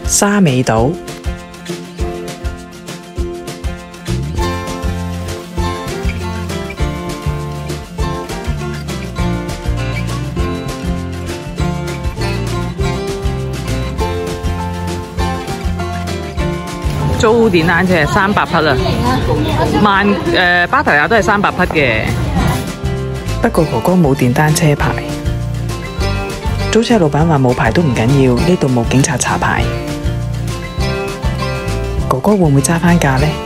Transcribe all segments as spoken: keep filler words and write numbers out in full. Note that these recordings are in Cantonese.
沙尾島。租電單車係三百匹啊，萬誒巴提亞都係三百匹嘅。不過哥哥冇電單車牌，租車老闆話冇牌都唔緊要，呢度冇警察查牌。哥哥會唔會揸返架呢？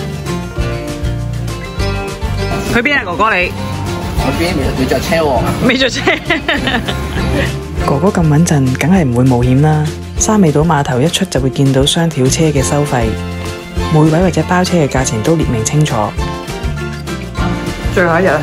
去邊啊，哥哥你？ 去邊？未着車喎。 未着車。哥哥咁穩陣，梗係唔會冒險啦。沙尾島碼頭一出就會見到雙條車嘅收費，每位或者包車嘅價錢都列明清楚。最後一日啊！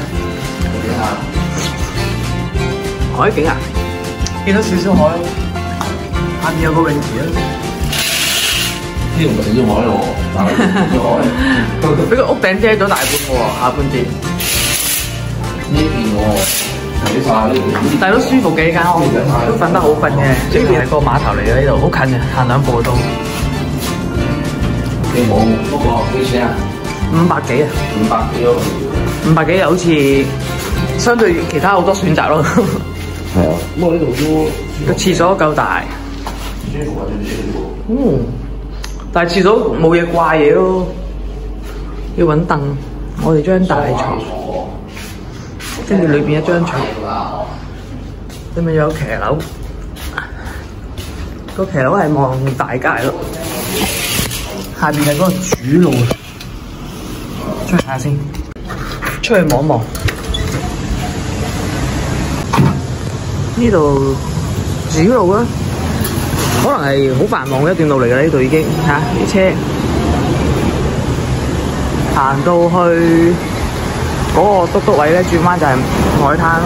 海景啊！見到少少海，下面有個泳池啊！ 呢度唔係少少海咯，但係少少海。 俾個屋頂遮咗大半喎，下半截。 呢邊喎。睇晒呢邊， 但係都舒服嘅呢間屋，都瞓得好瞓嘅。呢邊係個碼頭嚟嘅，呢度好近嘅，行兩步到。 你冇嗰個幾錢啊？ 五百幾啊？ 五百幾咯。 五百幾又好似相對其他好多選擇咯。 係啊，咁我呢度都個廁所夠大。 舒服啊！最舒服。 嗯，但係廁所冇嘢掛嘢咯，要揾凳。我哋張大床。跟住裏邊一張床，裏面有騎樓，個騎樓係望大街咯。下邊係嗰個主路，出去睇下先，出去望一望。呢度主路啦，可能係好繁忙嘅一段路嚟㗎。呢度已經嚇啲車行到去。嗰個篤篤位咧，轉彎就係海灘咯。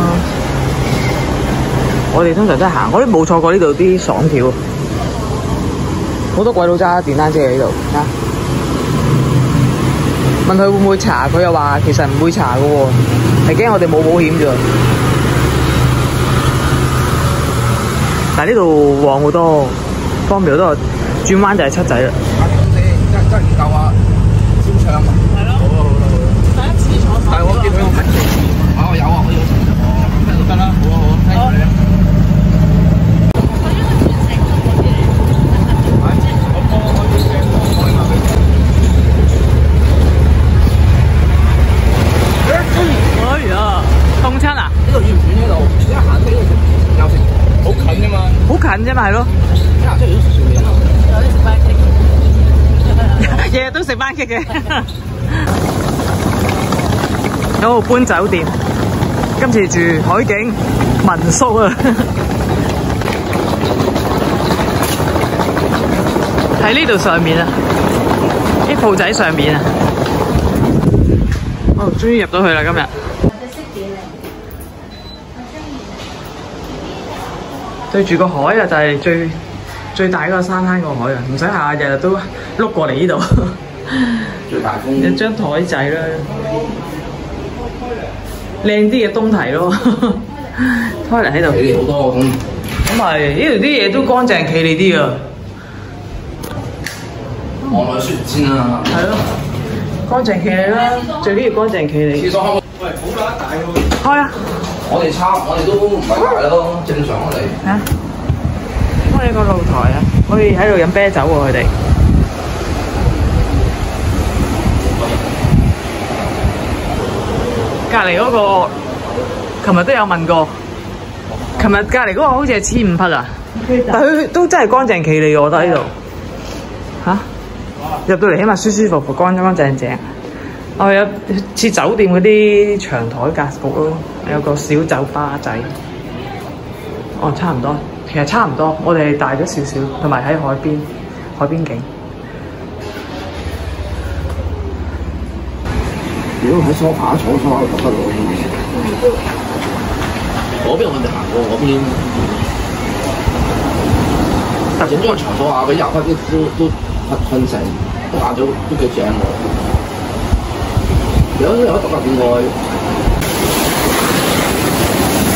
我哋通常都係行，我都冇錯過呢度啲爽條，好多鬼佬揸電單車喺呢度啊！問佢會唔會查，佢又話其實唔會查嘅喎，係驚我哋冇保險啫。但係呢度旺好多，方便好多，轉彎就係七仔啦。 真真唔夠啊！燒腸啊！係咯。好啊好啊好啊！第一次坐。但係我見佢有乜嘢？啊我有啊，我有食哦，咩都得啦，好啊好啊，聽你啊。哎呀，凍親啊！呢度遠唔遠呢度？一行出呢度又食，好近啫嘛。好近啫嘛，係咯。一行出嚟都食嘢啦。有啲食班戟。日日都食班戟嘅。喺度搬酒店，今次住海景民宿啊！喺呢度上面啊，啲鋪仔上面啊，哦，終於入到去啦！今日對住個海啊，就係最最大嗰個沙灘個海啊，唔使下日日都碌過嚟呢度。 最大風有張台仔啦。靚啲嘅東堤咯，開嚟喺度。企理好多咁。咁係，呢度啲嘢都乾淨企理啲啊。 望落雪先啦。 係咯，乾淨企理啦，最緊要乾淨企理。廁所開唔開？喂，好啦，大喎。開啊！我哋差，我哋都唔係大咯，正常我哋。嚇！開一個露台啊，可以喺度飲啤酒喎，佢哋。隔離嗰個，琴日都有問過。琴日隔離嗰個好似係千五匹啊，但佢都真係乾淨企理，我覺得呢度。嚇！入到嚟起碼舒舒服服、乾乾淨淨。哦，有似酒店嗰啲長台格局咯，有個小酒吧仔。哦，差唔多，其實差唔多。我哋大咗少少，同埋喺海邊，海邊景。 如果喺梳化坐梳化就得咯，嗰邊我哋行過嗰邊，但整咗個長梳化俾遊客都都都瞓成，都晏咗都幾正喎。有有得獨立點愛。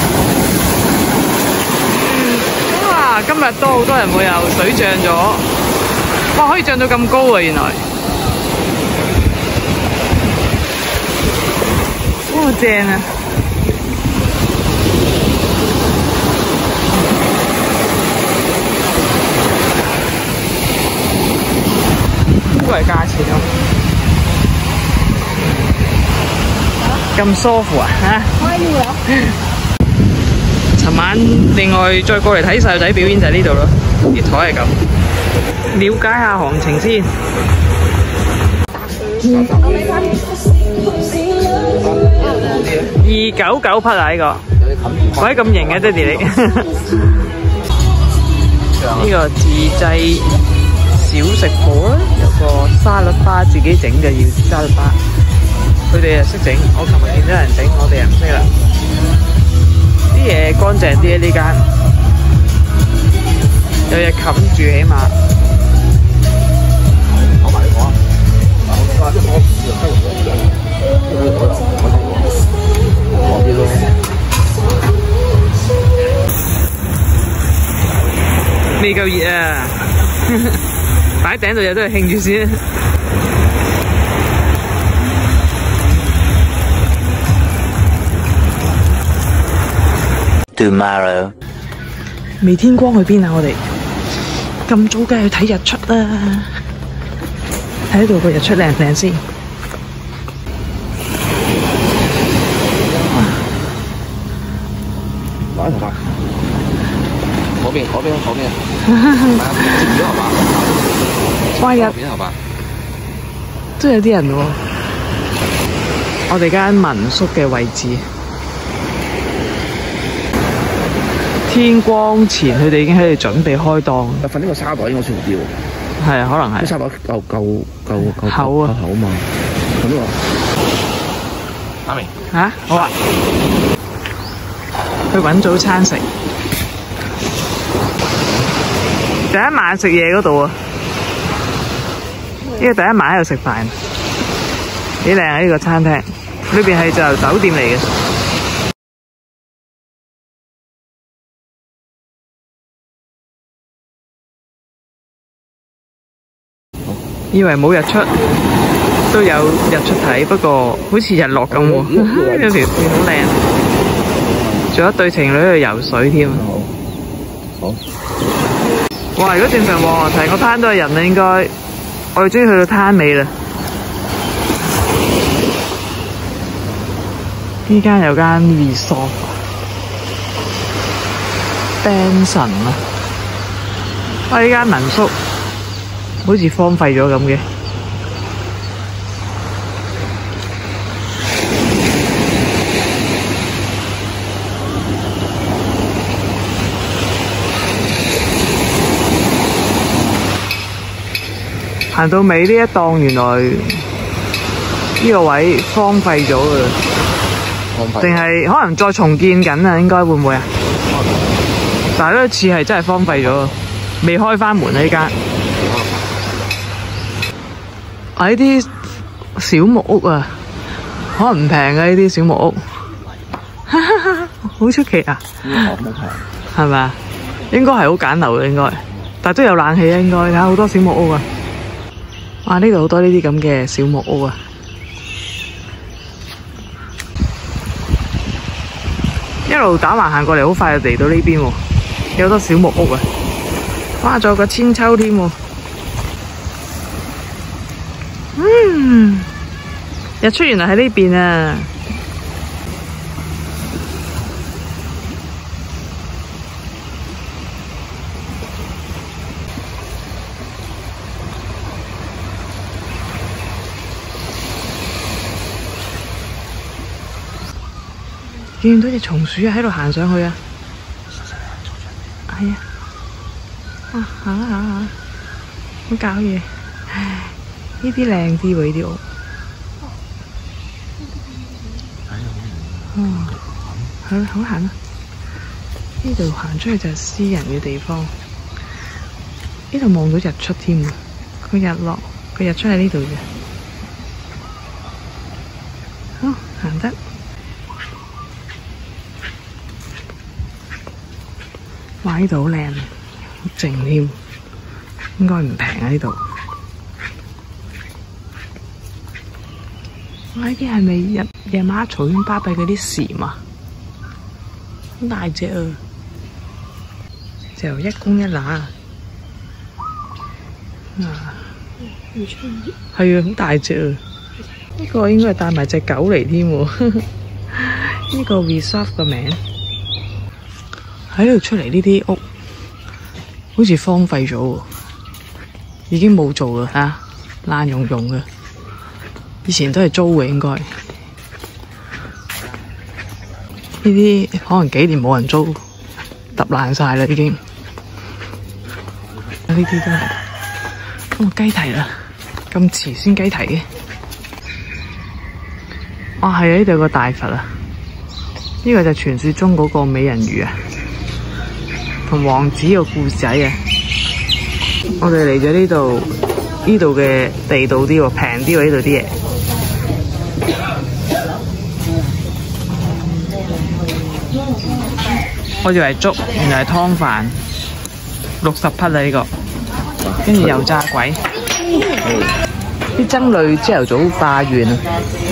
哇！今日都好多人會游水漲咗。 哇，可以漲到咁高啊！原來，哇，正啊！呢個係價錢咯，咁舒服啊！嚇！尋晚另外再過嚟睇細路仔表演就係呢度咯，啲台係咁。了解下行情先。二九九匹啊！呢個，鬼咁型嘅爹哋你。呢個自製小食鋪啦，有個沙律巴自己整就要沙律巴，佢哋又識整。我琴日見到人整，我哋又唔識啦。啲嘢乾淨啲呢間，有嘢冚住起碼。我買呢個啊，我即係我我啲咯。未夠熱啊！擺頂度有都係興住先。Tomorrow 未天光去邊啊？我哋咁早梗係去睇日出啦！睇到個日出靚唔靚先？ 攞頭髮，嗰邊嗰邊嗰邊，接住頭髮， 哇！日邊頭髮都有啲人喎。我哋間民宿嘅位置。天光前，佢哋已經喺度準備開檔。 瞓呢個沙袋應該舒服啲喎。 係啊，可能係。啲沙袋夠夠夠夠厚啊， 厚嘛。咁喎。阿明。 嚇？好啊。去揾早餐食。第一晚食嘢嗰度啊。呢個第一晚喺度食飯，幾靚啊！呢個餐廳，裏邊係就酒店嚟嘅。以為冇日出，都有日出睇，不過好似日落咁喎。有條線好靚，仲有一對情侶喺度游水添。好，哇！如果正常旺成個灘都係人啦，應該。我哋終於去到灘尾啦。呢間有間 resort， Benson 啊！哇！呢間民宿。好似荒廢咗咁嘅，行到尾呢一檔，原來呢個位荒廢咗㗎啦，定係可能再重建緊啊？應該會唔會啊？但係呢次係真係荒廢咗，未開返門啊！呢間。啊！呢啲小木屋啊，可能唔平嘅呢啲小木屋，好出奇啊！係咪啊？應該係好簡陋嘅應該，但係都有冷氣啊應該。睇下好多小木屋啊！哇！呢度好多呢啲咁嘅小木屋啊！一路打橫行過嚟，好快就嚟到呢邊喎，有好多小木屋啊！哇！仲有個千秋添喎。嗯，日出原來喺呢邊啊！見唔到隻松鼠啊，喺度行上去啊！係啊，啊行啊行啊，好搞嘢！呢啲靚啲喎，呢啲屋。哦，好啦，好行啦。呢度行出去就係私人嘅地方。呢度望到日出添啊！個日落，個日出喺呢度嘅。好，行得。哇！呢度好靚，好靜添，應該唔平啊呢度。 哇！呢啲係咪夜夜晚嘈喧巴閉嗰啲蟬啊？好大隻啊！就一公一乸啊！係啊，好大隻啊！呢個應該係帶埋隻狗嚟添喎。呢個 reserve 個名喺度出嚟呢啲屋，好似荒廢咗喎，已經冇做啦嚇，爛溶溶嘅。以前都係租嘅應該，呢啲可能幾年冇人租，揼爛晒啦已經。呢啲都係，哦雞蹄啦，咁遲先雞蹄嘅。哦係啊，呢度有個大佛啊，呢個就傳說中嗰個美人魚啊，同王子個故仔啊。我哋嚟咗呢度，呢度嘅地道啲喎，平啲喎呢度啲嘢。我以為粥，原來係湯飯，六十匹啦呢個，跟住油炸鬼，啲僧侶朝頭早化緣啊！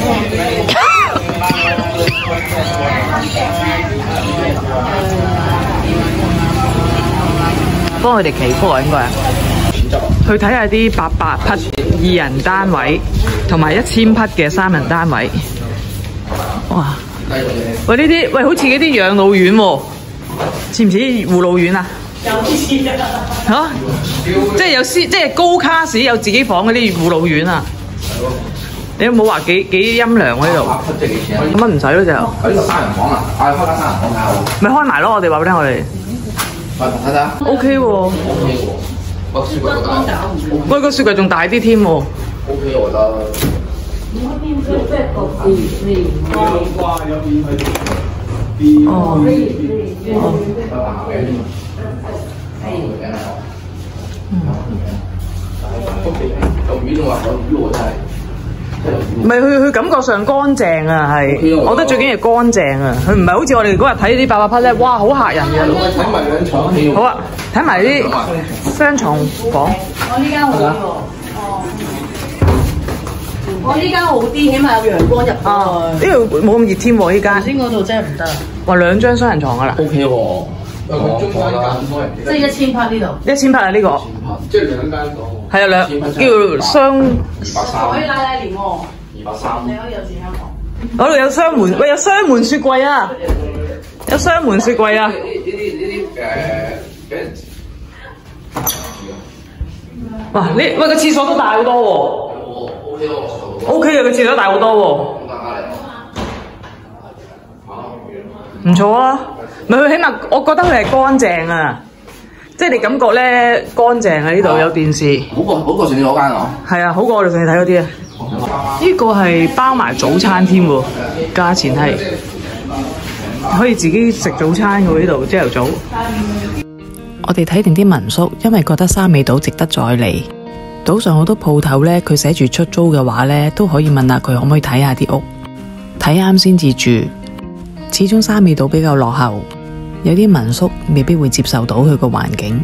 幫佢哋祈福啊，應該啊！去睇下啲八百匹二人單位，同埋一千匹嘅三人單位。哇！喂，呢啲喂好似嗰啲養老院喎，似唔似護老院啊？有啲似啊！即係有私，即係高卡士有自己房嗰啲護老院啊！你有冇話幾幾陰涼喎呢度？咁乜唔使咯就？喺呢個三人房啊！啊，開間三人房睇下喎。咪開埋咯！我哋話俾你聽，我哋。睇睇。O K 喎。個雪櫃大。喂，個雪櫃仲大啲添喎。O K， 我覺得。哦。唔係，佢佢感覺上乾淨啊，係，我覺得最緊要乾淨啊，佢唔係好似我哋嗰日睇啲八百匹咧，哇，好嚇人嘅。睇埋兩牀。好啊，睇埋啲雙床房。我呢間好啲喎。哦。我呢間好啲，起碼有陽光入去。呢度冇咁熱添喎，呢間。頭先嗰度真係唔得。話兩張雙人床㗎啦。O K 喎。即係一千匹呢度。一千匹啊呢個。即係兩間房。係啊，兩叫雙。二百三。可以拉拉簾喎。二百三。你可以有自間房。嗰度有雙門，喂有雙門雪櫃啊！有雙門雪櫃啊！呢啲呢啲誒俾人。哇！呢喂個廁所都大好多喎。O K 喎。O K 啊，個廁所大好多喎。唔錯啊！唔係佢起碼，我覺得佢係乾淨啊，即係你感覺咧乾淨啊！呢度有電視，好過好過上次嗰間啊！係啊，好過我哋上次睇嗰啲啊！呢個係包埋早餐添喎，價錢係可以自己食早餐嘅喎，呢度朝頭早。我哋睇定啲民宿，因為覺得沙尾島值得再嚟。島上好多鋪頭咧，佢寫住出租嘅話咧，都可以問下佢可唔可以睇下啲屋，睇啱先至住。始終沙尾島比較落後，有啲民宿未必會接受到佢個環境。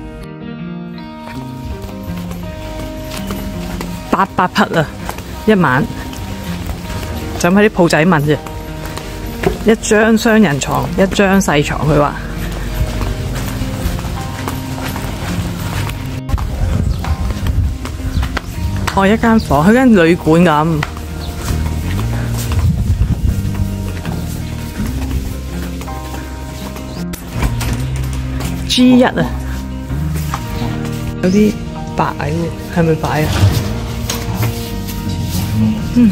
八百匹啊，一晚就喺啲鋪仔問啫，一張雙人床，一張細床，佢話。哦，一間房，佢間旅館咁。G 一啊，有啲白蟻喎，係咪白啊？嗯，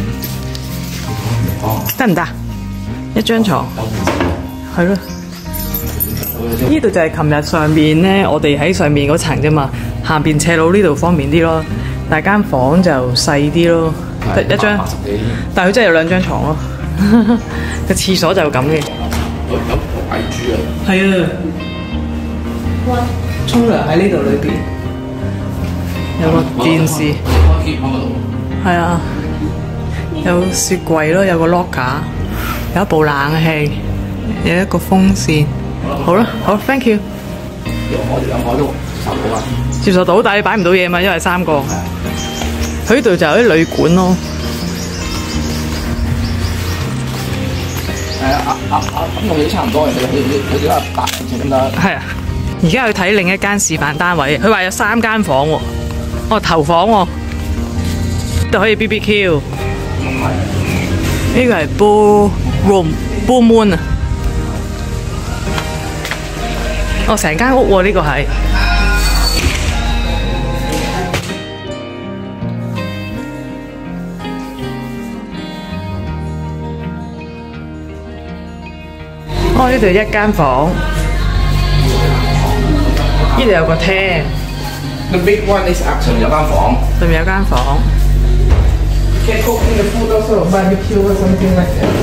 得唔得？一張床，係咯。呢度就係琴日上面咧，我哋喺上面嗰層啫嘛，下邊斜路呢度方便啲咯，但係間房就細啲咯，得一張，但係佢真係有兩張床咯。個廁所就咁嘅。有有蟻豬啊！係啊。沖涼喺呢度裏邊，有個電視，係啊，有雪櫃咯，有個 locker， 有一部冷氣，有一個風扇。好啦，好 ，thank you。接受到，但係擺唔到嘢嘛，因為三個。佢呢度就有啲旅館咯， 係啊，啊啊啊，咁同你差唔多嘅，佢佢佢哋話八成咁多。係啊， 而家去睇另一間示範單位，佢話有三間房喎，哦頭房喎，都可以 B B Q。呢個係 Blue Room、Blue Moon 啊！哦，成間屋喎，呢個係。哦，呢度一間房，呢度有個廳。 The big one is actually 有間房。 對面有間房。 Can cook in the food also, barbecue or something like that.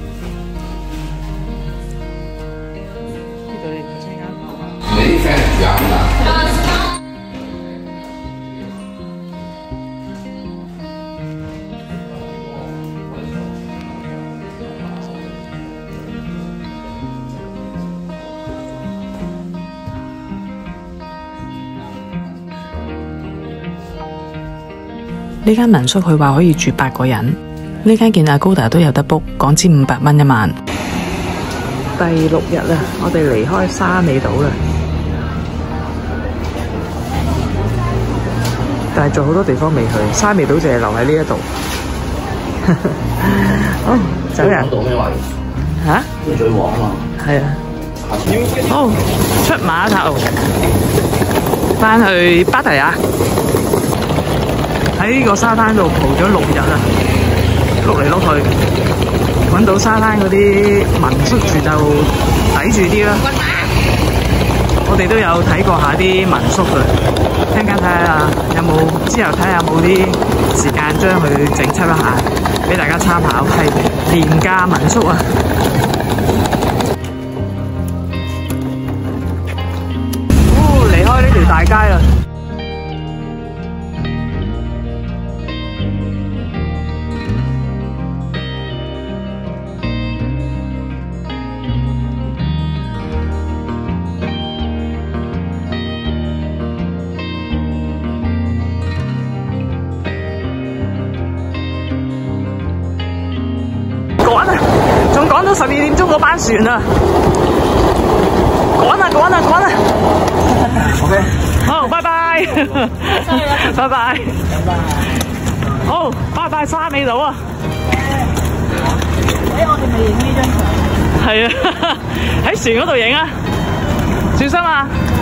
呢度你頭先間房。 你啲 friend 住啱啦。 呢間民宿佢話可以住八個人，呢間見Agoda都有得 book， 港紙五百蚊一晚。第六日啦，我哋離開沙尾島啦，但係仲好多地方未去，沙尾島淨係留喺呢一度。好，走人。 講到咩話？ 嚇？ 最旺啊嘛。係啊。 好，出碼頭，翻去芭提雅。喺呢個沙灘度蒲咗六日啦，碌嚟碌去，揾到沙灘嗰啲民宿住就抵住啲啦。我哋都有睇過下啲民宿嘅，聽間睇下有冇，之後睇下有冇啲時間將佢整輯一下，俾大家參考。係廉價民宿啊！哦，離開呢條大街啦。仲趕到十二點鐘嗰班船啊！趕啊趕啊趕啊 ！OK， 好，拜拜，拜拜，好，拜拜沙尾島啊！ 誒，我哋咪影呢張相。 係啊，喺船嗰度影啊，小心啊！